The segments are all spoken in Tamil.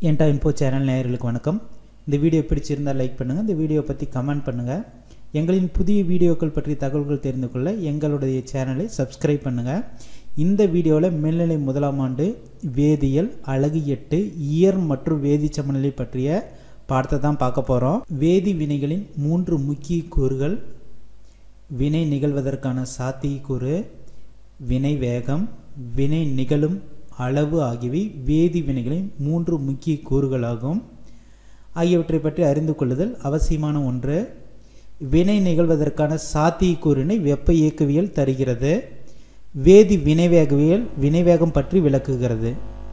என்டா இன்ஃபோ சேனல் நேயர்களுக்கு வணக்கம். இந்த வீடியோ பிடிச்சிருந்தால் லைக் பண்ணுங்கள், இந்த வீடியோ பற்றி கமெண்ட் பண்ணுங்கள். எங்களின் புதிய வீடியோக்கள் பற்றி தகவல்கள் தெரிந்து கொள்ள எங்களுடைய சேனலை சப்ஸ்கிரைப் பண்ணுங்கள். இந்த வீடியோவில் மேல்நிலை முதலாம் ஆண்டு வேதியியல் அலகு 8 இயர் மற்றும் வேதி சமநிலை பற்றிய பாடத்தை தான் பார்க்க போகிறோம். வேதி வினைகளின் 3 முக்கிய கூறுகள்: வினை நிகழ்வதற்கான சாத்தியக்கூறு, வினை வேகம், வினை நிகழும் அளவு ஆகியவை வேதி வினைகளின் 3 முக்கிய கூறுகளாகும். ஆகியவற்றை பற்றி அறிந்து கொள்ளுதல் அவசியமான ஒன்று. வினை நிகழ்வதற்கான சாத்தியக்கூறினை வெப்ப இயக்கவியல் தருகிறது. வேதி வினைவேகவியல் வினைவேகம் பற்றி விளக்குகிறது.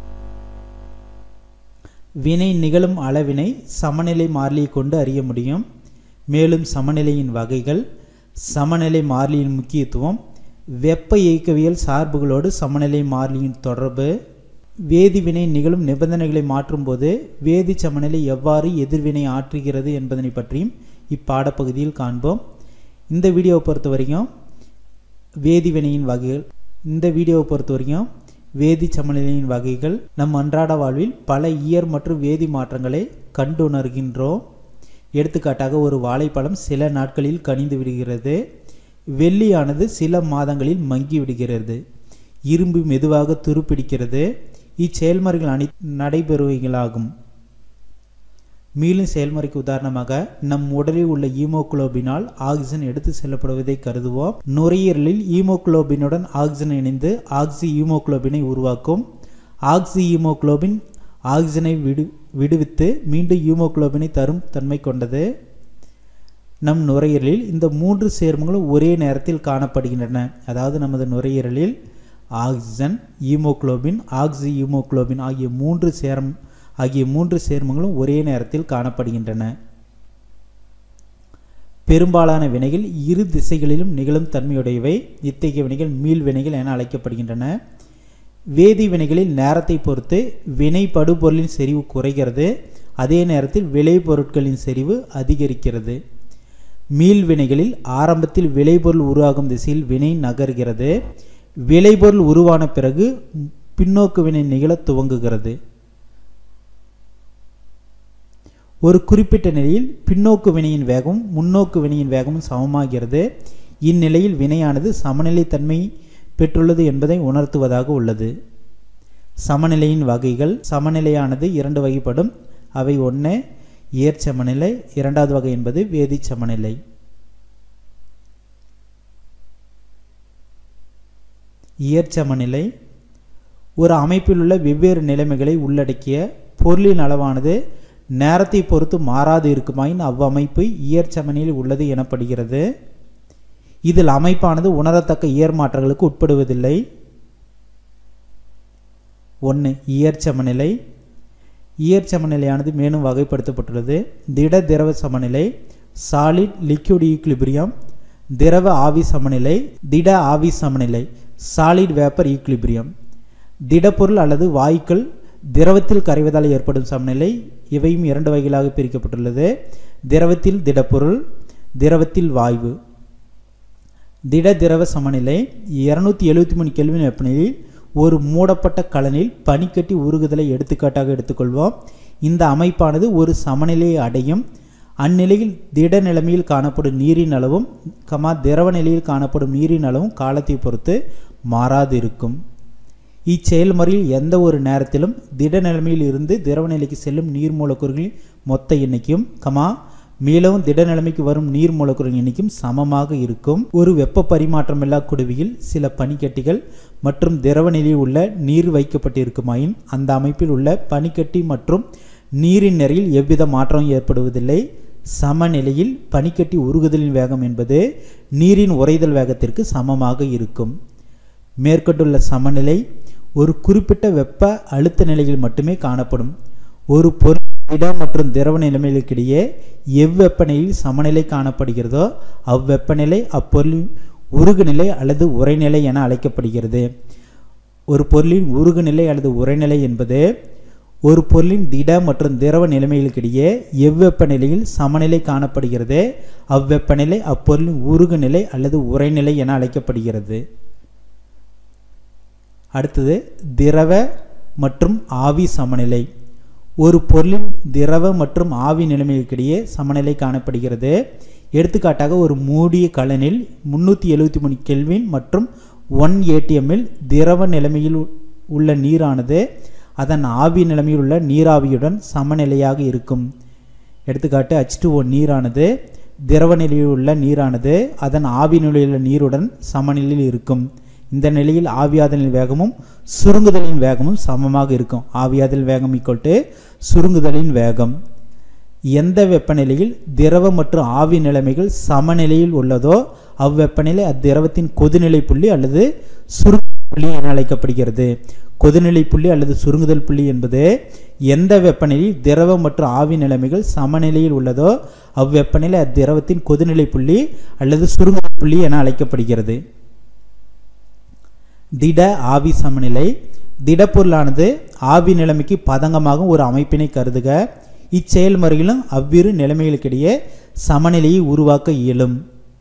வினை நிகழும் அளவினை சமநிலை மாறிலியை கொண்டு அறிய முடியும். மேலும் சமநிலையின் வகைகள், சமநிலை மாறிலியின் முக்கியத்துவம், வெப்ப இயக்கவியல் சார்புகளோடு சமநிலை மாறிலியின் தொடர்பு, வேதிவினை நிகழும் நிபந்தனைகளை மாற்றும் போது வேதி சமநிலை எவ்வாறு எதிர்வினை ஆற்றுகிறது என்பதனை பற்றியும் இப்பாடப்பகுதியில் காண்போம். இந்த வீடியோவை பொறுத்த வரைக்கும் வேதி சமநிலையின் வகைகள் நம் அன்றாட வாழ்வில் பல இயற் மற்றும் வேதி மாற்றங்களை கண்டுணர்கின்றோம். எடுத்துக்காட்டாக, ஒரு வாழைப்பழம் சில நாட்களில் கனிந்து விடுகிறது. வெள்ளியானது சில மாதங்களில் மங்கி விடுகிறது. இரும்பு மெதுவாக துருப்பிடிக்கிறது. இச்செயல்முறைகள் நடைபெறுவைகளாகும். மீளும் செயல்முறைக்கு உதாரணமாக, நம் உடலில் உள்ள ஈமோகுளோபினால் ஆக்சிஜன் எடுத்து செல்லப்படுவதை கருதுவோம். நுரையீரலில் ஈமோகுளோபினுடன் ஆக்சிஜன் இணைந்து ஆக்சி ஈமோகுளோபினை உருவாக்கும். ஆக்சி ஈமோகுளோபின் ஆக்சிஜனை விடுவித்து மீண்டும் ஈமோகுளோபினை தரும் தன்மை கொண்டது. நம் நுரையீரலில் இந்த 3 சேர்மங்களும் ஒரே நேரத்தில் காணப்படுகின்றன. அதாவது நமது நுரையீரலில் ஆக்சிஜன், ஈமோகுளோபின், ஆக்சி ஈமோகுளோபின் ஆகிய மூன்று சேர்மங்களும் ஒரே நேரத்தில் காணப்படுகின்றன. பெரும்பாலான வினைகள் இரு திசைகளிலும் நிகழும் தன்மையுடையவை. இத்தகைய வினைகள் மீள் வினைகள் என அழைக்கப்படுகின்றன. வேதி வினைகளில் நேரத்தை பொறுத்து வினை படுபொருளின் செறிவு குறைகிறது. அதே நேரத்தில் விளைபொருட்களின் செறிவு அதிகரிக்கிறது. மீள் வினைகளில் ஆரம்பத்தில் விளைபொருள் உருவாகும் திசையில் வினை நகர்கிறது. விளைபொருள் உருவான பிறகு பின்னோக்கு வினை நிகழ துவங்குகிறது. ஒரு குறிப்பிட்ட நிலையில் பின்னோக்கு வினையின் வேகமும் முன்னோக்கு வினையின் வேகமும் சமமாகிறது. இந்நிலையில் வினையானது சமநிலை தன்மை பெற்றுள்ளது என்பதை உணர்த்துவதாக உள்ளது. சமநிலையின் வகைகள்: சமநிலையானது 2 வகைப்படும். அவை: 1 இயற் சமநிலை, 2வது வகை என்பது வேதி சமநிலை. இயற் சமநிலை ஒரு அமைப்பில் உள்ள வெவ்வேறு நிலைமைகளை உள்ளடக்கிய பொருளின் அளவானது நேரத்தை பொறுத்து மாறாது இருக்குமாயின் அவ்வமைப்பு இயற் சமநிலையில் உள்ளது எனப்படுகிறது. இதில் அமைப்பானது உணரத்தக்க இயற் மாற்றங்களுக்கு உட்படுவதில்லை. 1 இயற் சமநிலை. இயற் சமநிலையானது மேலும் வகைப்படுத்தப்பட்டுள்ளது. திட திரவ சமநிலை, சாலிட் லிக்விட் ஈக்லிபிரியம், திரவ ஆவி சமநிலை, திட ஆவி சமநிலை, சாலிட் வேப்பர் ஈக்லிபிரியம். திடப்பொருள் அல்லது வாயுக்கள் திரவத்தில் கரைவதால் ஏற்படும் சமநிலை. இவையும் 2 வகைகளாக பிரிக்கப்பட்டுள்ளது: திரவத்தில் திடப்பொருள், திரவத்தில் வாயு. திட திரவ சமநிலை 273 கெல்வின் வெப்பநிலையில் ஒரு மூடப்பட்ட கலனில் பனிக்கட்டி உருகுதலை எடுத்துக்காட்டாக எடுத்துக்கொள்வோம். இந்த அமைப்பானது ஒரு சமநிலையை அடையும். அந்நிலையில் திட நிலைமையில் காணப்படும் நீரின் அளவும் திரவ நிலையில் காணப்படும் நீரின் அளவும் காலத்தை பொறுத்து மாறாது இருக்கும். இச்செயல்முறையில் எந்த ஒரு நேரத்திலும் திட நிலைமையில் இருந்து திரவ நிலைக்கு செல்லும் நீர் மூலக்கூறுகளின் மொத்த எண்ணிக்கையும் மீளவும் திட நிலைமைக்கு வரும் நீர் மூலக்கூறுகளின் எண்ணிக்கையும் சமமாக இருக்கும். ஒரு வெப்ப பரிமாற்றமில்லா குடுவையில் சில பனிக்கட்டிகள் மற்றும் திரவ நிலையில் உள்ள நீர் வைக்கப்பட்டிருக்குமாயின் அந்த அமைப்பில் உள்ள பனிக்கட்டி மற்றும் நீரின் நிறையில் எவ்வித மாற்றமும் ஏற்படுவதில்லை. சமநிலையில் பனிக்கட்டி உருகுதலின் வேகம் என்பது நீரின் உறைதல் வேகத்திற்கு சமமாக இருக்கும். மேற்கொண்டுள்ள சமநிலை ஒரு குறிப்பிட்ட வெப்ப அழுத்த நிலையில் மட்டுமே காணப்படும். ஒரு பொருள் திட மற்றும் திரவ நிலைமைகளுக்கிடையே எவ்வெப்பநிலையில் சமநிலை காணப்படுகிறதோ அவ்வெப்பநிலை அப்பொருளின் உருகுநிலை அல்லது உறைநிலை என அழைக்கப்படுகிறது. ஒரு பொருளின் உருகுநிலை அல்லது உறைநிலை என்பது ஒரு பொருளின் திட மற்றும் திரவ நிலைமைகளுக்கிடையே எவ்வெப்பநிலையில் சமநிலை காணப்படுகிறது அவ்வெப்பநிலை அப்பொருளின் உருகுநிலை அல்லது உறைநிலை என அழைக்கப்படுகிறது. அடுத்தது திரவ மற்றும் ஆவி சமநிலை. ஒரு பொருளின் திரவ மற்றும் ஆவி நிலைமைகளுக்கிடையே சமநிலை காணப்படுகிறது. எடுத்துக்காட்டாக ஒரு மூடிய கலனில் 373 கெல்வின் மற்றும் 1 atm திரவ நிலைமையில் உள்ள நீரானது அதன் ஆவி நிலைமையில் உள்ள நீராவியுடன் சமநிலையாக இருக்கும். எடுத்துக்காட்டு H2O நீரானது திரவ நிலையில் உள்ள நீரானது அதன் ஆவி நிலையில் உள்ள நீருடன் சமநிலையில் இருக்கும். இந்த நிலையில் ஆவியாதலின் வேகமும் சுருங்குதலின் வேகமும் சமமாக இருக்கும். ஆவியாதல் வேகம் = சுருங்குதலின் வேகம். எந்த வெப்பநிலையில் திரவ மற்றும் ஆவி நிலைமைகள் சமநிலையில் உள்ளதோ அவ்வெப்பநிலை அத்திரவத்தின் கொதிநிலை புள்ளி அல்லது சுருங்குதல் புள்ளி என அழைக்கப்படுகிறது. கொதிநிலை புள்ளி அல்லது சுருங்குதல் புள்ளி என்பது எந்த வெப்பநிலையில் திரவ மற்றும் ஆவி நிலைமைகள் சமநிலையில் உள்ளதோ அவ்வெப்பநிலை அத்திரவத்தின் கொதிநிலை புள்ளி அல்லது சுருங்குதல் புள்ளி என அழைக்கப்படுகிறது. திட ஆவி சமநிலை. திடப்பொருளானது ஆவி நிலைமைக்கு பதங்கமாக ஒரு அமைப்பினை கருதுக. இச்செயல்முறையிலும் அவ்விரு நிலைமைகளுக்கிடையே சமநிலையை உருவாக்க இயலும்.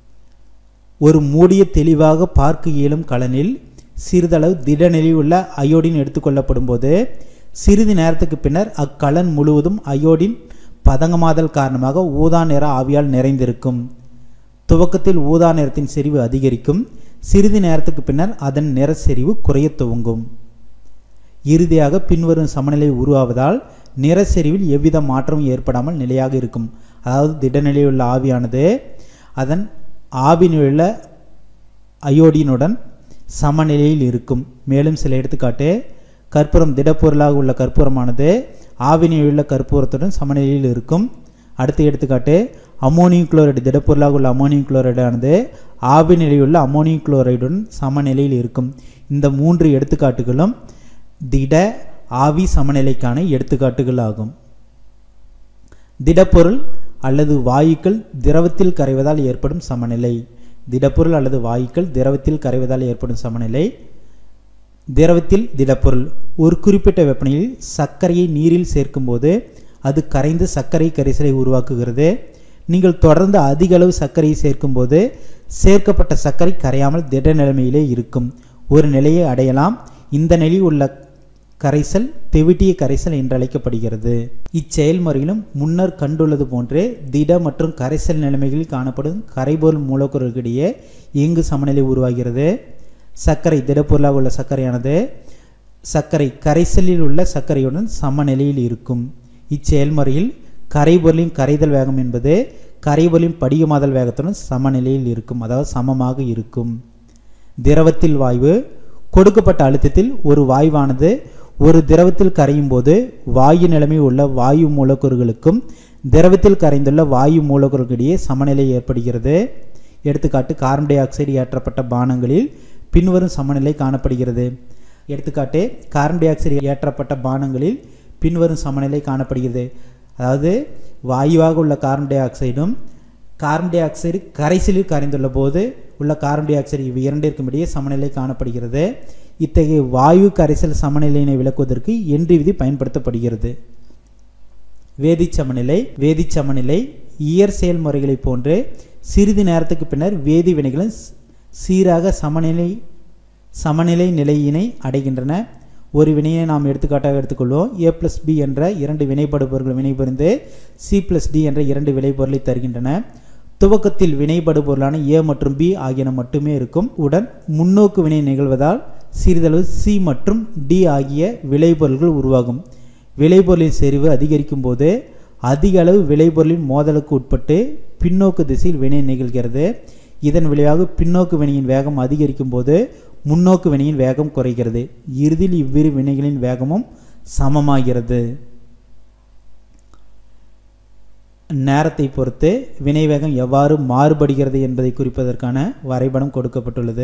ஒரு மூடிய தெளிவாக பார்க்க இயலும் கலனில் சிறிதளவு திடநிலையில் உள்ள அயோடின் எடுத்துக்கொள்ளப்படும் போது சிறிது நேரத்துக்கு பின்னர் அக்கலன் முழுவதும் அயோடின் பதங்கமாதல் காரணமாக ஊதா நிற ஆவியால் நிறைந்திருக்கும். துவக்கத்தில் ஊதா நிறத்தின் செறிவு அதிகரிக்கும். சிறிது நேரத்துக்கு பின்னர் அதன் நிற செறிவு குறைய துவங்கும். இறுதியாக பின்வரும் சமநிலை உருவாவதால் நிற செறிவில் எவ்வித மாற்றமும் ஏற்படாமல் நிலையாக இருக்கும். அதாவது திடநிலையில் உள்ள ஆவியானது அதன் ஆவினுள்ள அயோடினுடன் சமநிலையில் இருக்கும். மேலும் சில எடுத்துக்காட்டு: கற்பூரம் திடப்பொருளாக உள்ள கற்பூரமானது ஆவினிலுள்ள கற்பூரத்துடன் சமநிலையில் இருக்கும். அடுத்த எடுத்துக்காட்டு: அமோனியம் குளோரைடு திடப்பொருளாக உள்ள அமோனியம் குளோரைடு ஆனது ஆவி நிலையுள்ள அமோனியம் குளோரைடுடன் சமநிலையில் இருக்கும். இந்த 3 எடுத்துக்காட்டுகளும் திட ஆவி சமநிலைக்கான எடுத்துக்காட்டுகள் ஆகும். திடப்பொருள் அல்லது வாயுக்கள் திரவத்தில் கரைவதால் ஏற்படும் சமநிலை. திடப்பொருள் அல்லது வாயுக்கள் திரவத்தில் கரைவதால் ஏற்படும் சமநிலை. திரவத்தில் திடப்பொருள் ஒரு குறிப்பிட்ட வெப்பநிலையில் சர்க்கரையை நீரில் சேர்க்கும் போது அது கரைந்து சர்க்கரை கரைசலை உருவாக்குகிறது. நீங்கள் தொடர்ந்து அதிக அளவு சர்க்கரையை சேர்க்கும் போது சேர்க்கப்பட்ட சர்க்கரை கரையாமல் திட நிலைமையிலே இருக்கும் ஒரு நிலையை அடையலாம். இந்த நிலையில் உள்ள கரைசல் தெவிட்டிய கரைசல் என்று அழைக்கப்படுகிறது. இச்செயல்முறையிலும் முன்னர் கண்டுள்ளது போன்றே திட மற்றும் கரைசல் நிலைமைகளில் காணப்படும் கரைபொருள் மூலக்கூறுகளிடையே இயங்கு சமநிலை உருவாகிறது. சர்க்கரை திடப்பொருளாக உள்ள சர்க்கரையானது சர்க்கரை கரைசலில் உள்ள சர்க்கரையுடன் சமநிலையில் இருக்கும். இச்செயல்முறையில் கரைபொருளின் கரைதல் வேகம் என்பது கரைபொருளின் படிகமாதல் வேகத்துடன் சமநிலையில் இருக்கும், அதாவது சமமாக இருக்கும். திரவத்தில் வாயு. கொடுக்கப்பட்ட அழுத்தத்தில் ஒரு வாயுவானது ஒரு திரவத்தில் கரையும் போது வாயு நிலைமை உள்ள வாயு மூலக்கூறுகளுக்கும் திரவத்தில் கரைந்துள்ள வாயு மூலக்கூறுகளிடையே சமநிலை ஏற்படுகிறது. எடுத்துக்காட்டு: கார்பன் டை ஆக்சைடு ஏற்றப்பட்ட பானங்களில் பின்வரும் சமநிலை காணப்படுகிறது. எடுத்துக்காட்டு: கார்பன் டை ஆக்சைடு ஏற்றப்பட்ட பானங்களில் பின்வரும் சமநிலை காணப்படுகிறது. அதாவது வாயுவாக உள்ள கார்பன் டை ஆக்சைடும் கார்பன் டை ஆக்சைடு கரைசலில் கரைந்துள்ள போது உள்ள கார்பன் டை ஆக்சைடு இவை இரண்டிற்கும் இடையே சமநிலை காணப்படுகிறது. இத்தகைய வாயு கரைசல் சமநிலையினை விளக்குவதற்கு என்ரி விதி பயன்படுத்தப்படுகிறது. வேதிச்சமநிலை. வேதிச்சமநிலை இயற் செயல்முறைகளை போன்று சிறிது நேரத்துக்கு பின்னர் வேதி வினைகளும் சீராக சமநிலை நிலையினை அடைகின்றன. ஒரு வினையை நாம் எடுத்துக்காட்டாக எடுத்துக்கொள்வோம். A+B என்ற 2 வினைபடுபொருட்கள் வினைபுரிந்து C+D என்ற 2 விளைபொருளை தருகின்றன. துவக்கத்தில் வினைபடுபொருளான A மற்றும் B ஆகியன மட்டுமே இருக்கும். உடன் முன்னோக்கு வினை நிகழ்வதால் சிறிதளவு C மற்றும் D ஆகிய விளைபொருள்கள் உருவாகும். விளைபொருளின் செறிவு அதிகரிக்கும் போது அதிக அளவு விளைபொருளின் மோதலுக்கு உட்பட்டு பின்னோக்கு திசையில் வினை நிகழ்கிறது. இதன் விளைவாக பின்னோக்கு வினையின் வேகம் அதிகரிக்கும் போது முன்னோக்கு வினையின் வேகம் குறைகிறது. இறுதியில் இவ்விரு வினைகளின் வேகமும் சமமாகிறது. நேரத்தை பொறுத்து வினை வேகம் எவ்வாறு மாறுபடுகிறது என்பதை குறிப்பதற்கான வரைபடம் கொடுக்கப்பட்டுள்ளது.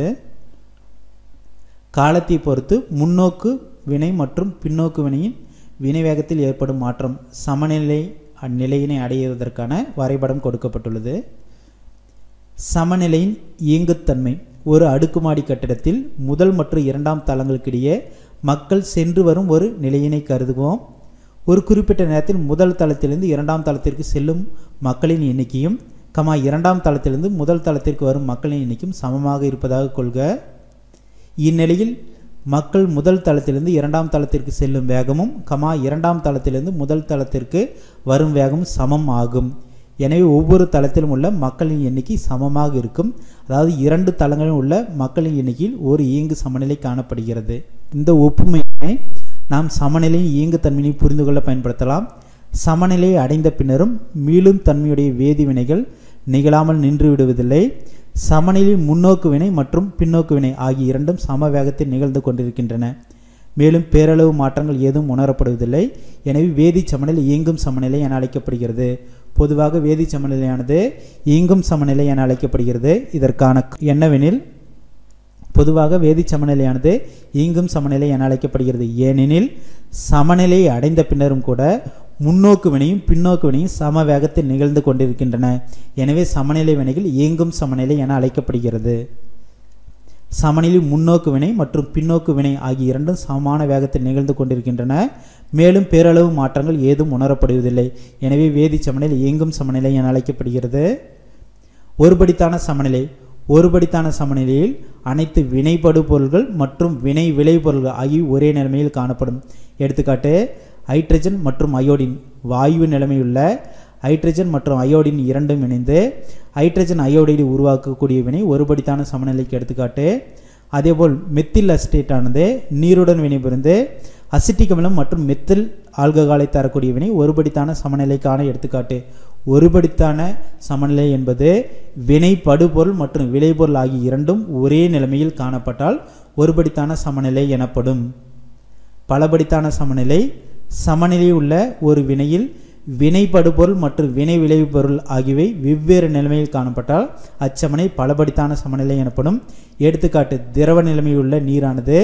காலத்தை பொறுத்து முன்னோக்கு வினை மற்றும் பின்னோக்கு வினையின் வினை வேகத்தில் ஏற்படும் மாற்றம் சமநிலை நிலையினை அடைவதற்கான வரைபடம் கொடுக்கப்பட்டுள்ளது. சமநிலையின் இயங்குத்தன்மை. ஒரு அடுக்குமாடி கட்டிடத்தில் முதல் மற்றும் 2ஆம் தளங்களுக்கிடையே மக்கள் சென்று வரும் ஒரு நிலையினை கருதுவோம். ஒரு குறிப்பிட்ட நேரத்தில் முதல் தளத்திலிருந்து 2ஆம் தளத்திற்கு செல்லும் மக்களின் எண்ணிக்கையும் 2ஆம் தளத்திலிருந்து முதல் தளத்திற்கு வரும் மக்களின் எண்ணிக்கையும் சமமாக இருப்பதாக கொள்க. இந்நிலையில் மக்கள் முதல் தளத்திலிருந்து இரண்டாம் தளத்திற்கு செல்லும் வேகமும் இரண்டாம் தளத்திலிருந்து முதல் தளத்திற்கு வரும் வேகமும் சமம் ஆகும். எனவே ஒவ்வொரு தளத்திலும் உள்ள மக்களின் எண்ணிக்கை சமமாக இருக்கும். அதாவது இரண்டு தளங்களில் உள்ள மக்களின் எண்ணிக்கையில் ஒரு இயங்கு சமநிலை காணப்படுகிறது. இந்த ஒப்புமையை நாம் சமநிலையின் இயங்கு தன்மையை புரிந்து கொள்ள பயன்படுத்தலாம். சமநிலையை அடைந்த பின்னரும் மீளும் தன்மையுடைய வேதி வினைகள் நிகழாமல் நின்று விடுவதில்லை. சமநிலை முன்னோக்கு வினை மற்றும் பின்னோக்கு வினை ஆகிய இரண்டும் சம வேகத்தில் நிகழ்ந்து கொண்டிருக்கின்றன. மேலும் பேரளவு மாற்றங்கள் ஏதும் உணரப்படுவதில்லை. எனவே வேதி சமநிலை இயங்கும் சமநிலை என அழைக்கப்படுகிறது. பொதுவாக வேதி சமநிலையானது இயங்கும் சமநிலை என அழைக்கப்படுகிறது. இதற்கான என்னவெனில் பொதுவாக வேதி சமநிலையானது இயங்கும் சமநிலை என அழைக்கப்படுகிறது. ஏனெனில் சமநிலையை அடைந்த பின்னரும் கூட முன்னோக்கு வினையும் பின்னோக்கு வினையும் சம வேகத்தில் நிகழ்ந்து கொண்டிருக்கின்றன. எனவே சமநிலை வினைகள் இயங்கும் சமநிலை என அழைக்கப்படுகிறது. சமநிலை முன்னோக்கு வினை மற்றும் பின்னோக்கு வினை ஆகிய இரண்டும் சமமான வேகத்தில் நிகழ்ந்து கொண்டிருக்கின்றன. மேலும் பேரளவு மாற்றங்கள் ஏதும் உணரப்படுவதில்லை. எனவே வேதி சமநிலை இயங்கும் சமநிலை என அழைக்கப்படுகிறது. ஒருபடித்தான சமநிலை. ஒருபடித்தான சமநிலையில் அனைத்து வினைபடு பொருள்கள் மற்றும் வினை விளைபொருள்கள் ஆகிய ஒரே நிலைமையில் காணப்படும். எடுத்துக்காட்டு ஹைட்ரஜன் மற்றும் அயோடின். வாயு நிலைமையுள்ள ஹைட்ரஜன் மற்றும் அயோடின் இரண்டும் இணைந்து ஹைட்ரஜன் அயோடைடு உருவாக்கக்கூடிய வினை ஒருபடித்தான சமநிலைக்கு எடுத்துக்காட்டு. அதேபோல் மெத்தில் அசிட்டேட் ஆனது நீருடன் வினைபுரிந்து அசிட்டிக் அமிலம் மற்றும் மெத்தில் ஆல்கஹாலை தரக்கூடிய வினை ஒருபடித்தான சமநிலைக்கான எடுத்துக்காட்டு. ஒருபடித்தான சமநிலை என்பது வினை படுபொருள் மற்றும் விளைபொருள் ஆகிய இரண்டும் ஒரே நிலைமையில் காணப்பட்டால் ஒருபடித்தான சமநிலை எனப்படும். பலபடித்தான சமநிலை. சமநிலை உள்ள ஒரு வினையில் வினை படுபொருள் மற்றும் வினை விளைபொருள் ஆகியவை வெவ்வேறு நிலைமையில் காணப்பட்டால் அச்சமனை பலபடித்தான சமநிலை எனப்படும். எடுத்துக்காட்டு திரவ நிலைமையுள்ள நீரானது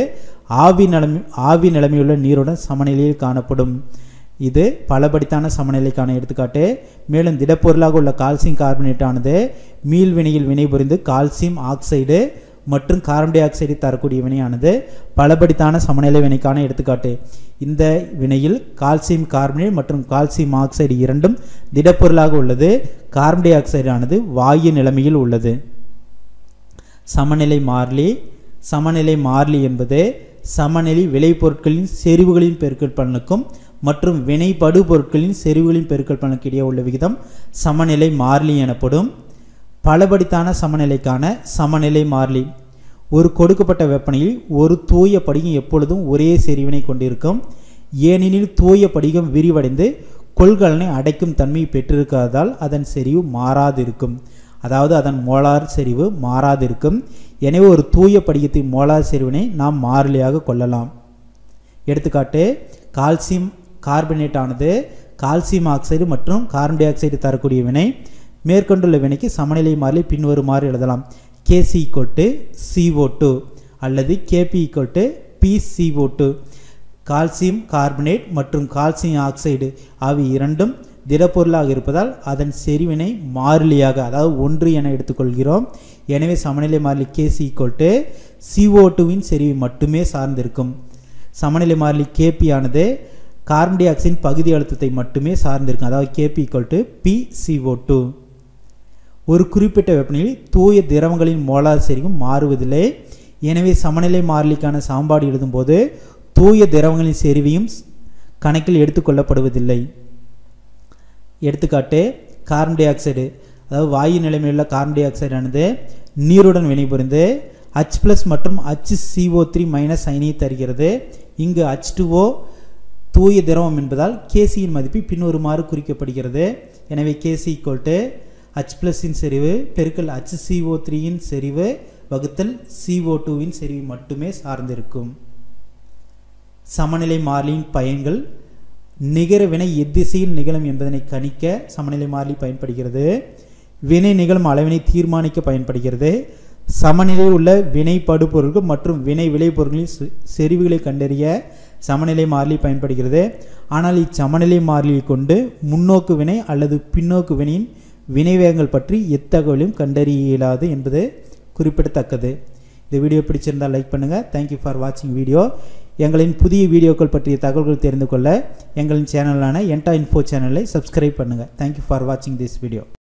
ஆவி நிலைமையுள்ள நீருடன் சமநிலையில் காணப்படும். இது பலபடித்தான சமநிலைக்கான எடுத்துக்காட்டு. மேலும் திடப்பொருளாக உள்ள கால்சியம் கார்பனேட் ஆனது மீள்வினையில் வினைபுரிந்து கால்சியம் ஆக்சைடு மற்றும் கார்பன் டை ஆக்சைடை தரக்கூடிய வினையானது பலபடித்தான சமநிலை வினைக்கான எடுத்துக்காட்டு. இந்த வினையில் கால்சியம் கார்பனேட் மற்றும் கால்சியம் ஆக்சைடு இரண்டும் திடப்பொருளாக உள்ளது. கார்பன் டை ஆக்சைடு ஆனது வாயு நிலைமையில் உள்ளது. சமநிலை மாறிலி. சமநிலை மாறிலி என்பது சமநிலை விளைபொருட்களின் செறிவுகளின் பெருக்கல் பலனுக்கும் மற்றும் வினைபடு பொருட்களின் செறிவுகளின் பெருக்கல் பலனுக்கு இடையே உள்ள விகிதம் சமநிலை மாறிலி எனப்படும். பலபடித்தான சமநிலைக்கான சமநிலை மாறிலி. ஒரு கொடுக்கப்பட்ட வெப்பநிலையில் ஒரு தூய படிகம் எப்பொழுதும் ஒரே செறிவினை கொண்டிருக்கும். ஏனெனில் தூய படிகம் விரிவடைந்து கொள்கலனை அடைக்கும் தன்மை பெற்றிருக்காததால் அதன் செறிவு மாறாதிருக்கும். அதாவது அதன் மோலார் செறிவு மாறாதிருக்கும். எனவே ஒரு தூய படிகத்தின் மோலார் செறிவினை நாம் மாறிலியாக கொள்ளலாம். எடுத்துக்காட்டு கால்சியம் கார்பனேட் ஆனது கால்சியம் ஆக்சைடு மற்றும் கார்பன் டை ஆக்சைடு தரக்கூடிய வினை. மேற்கொண்டுள்ள வினைக்கு சமநிலை மாறிலி பின்வருமாறு எழுதலாம். Kc = CO2 அல்லது Kp = PCO2. கால்சியம் கார்பனேட் மற்றும் கால்சியம் ஆக்சைடு ஆகிய இரண்டும் திடப்பொருளாக இருப்பதால் அதன் செறிவினை மாறிலியாக அதாவது 1 என எடுத்துக்கொள்கிறோம். எனவே சமநிலை மாறிலி Kc = CO2வின் செறிவை மட்டுமே சார்ந்திருக்கும். சமநிலை மாறிலி Kp ஆனது கார்பன் டை ஆக்சைடின் பகுதி அழுத்தத்தை மட்டுமே சார்ந்திருக்கும். அதாவது Kp = PCO2. ஒரு குறிப்பிட்ட வெப்பநிலையில் தூய திரவங்களின் மோலார் செறிவும் மாறுவதில்லை. எனவே சமநிலை மாறிலிக்கான சமன்பாடு எழுதும்போது தூய திரவங்களின் செறிவையும் கணக்கில் எடுத்துக்கொள்ளப்படுவதில்லை. எடுத்துக்காட்டு கார்பன் டை ஆக்சைடு. அதாவது வாயு நிலைமையுள்ள கார்பன் டை ஆக்சைடு ஆனது நீருடன் வினைபுரிந்து H+ மற்றும் HCO3- அயனியை தருகிறது. இங்கு H2O தூய திரவம் என்பதால் Kcயின் மதிப்பு பின்வருமாறு குறிக்கப்படுகிறது. எனவே Kc = H+இன் செறிவு பெருக்கல் HCO3இன் செறிவு வகுத்தல் CO2வின் செறிவு மட்டுமே சார்ந்திருக்கும். சமநிலை மாறிலியின் பயன்கள். நிகர வினை எத்திசையில் நிகழும் என்பதனை கணிக்க சமநிலை மாறிலி பயன்படுகிறது. வினை நிகழும் அளவினை தீர்மானிக்க பயன்படுகிறது. சமநிலையில் உள்ள வினை படுபொருள்கள் மற்றும் வினை விளைபொருட்களின் செறிவுகளை கண்டறிய சமநிலை மாறிலி பயன்படுகிறது. ஆனால் இச்சமநிலை மாறிலியை கொண்டு முன்னோக்கு வினை அல்லது பின்னோக்கு வினையின் வினைவேகங்கள் பற்றி எத்தகவலையும் கண்டறிய இயலாது என்பது குறிப்பிடத்தக்கது. இந்த வீடியோ பிடிச்சிருந்தால் லைக் பண்ணுங்கள். தேங்க்யூ ஃபார் வாட்சிங் வீடியோ. எங்களின் புதிய வீடியோக்கள் பற்றிய தகவல்கள் தெரிந்து கொள்ள எங்களின் சேனலான என்டா இன்ஃபோ சேனலை சப்ஸ்கிரைப் பண்ணுங்கள். தேங்க்யூ ஃபார் வாட்சிங் திஸ் வீடியோ.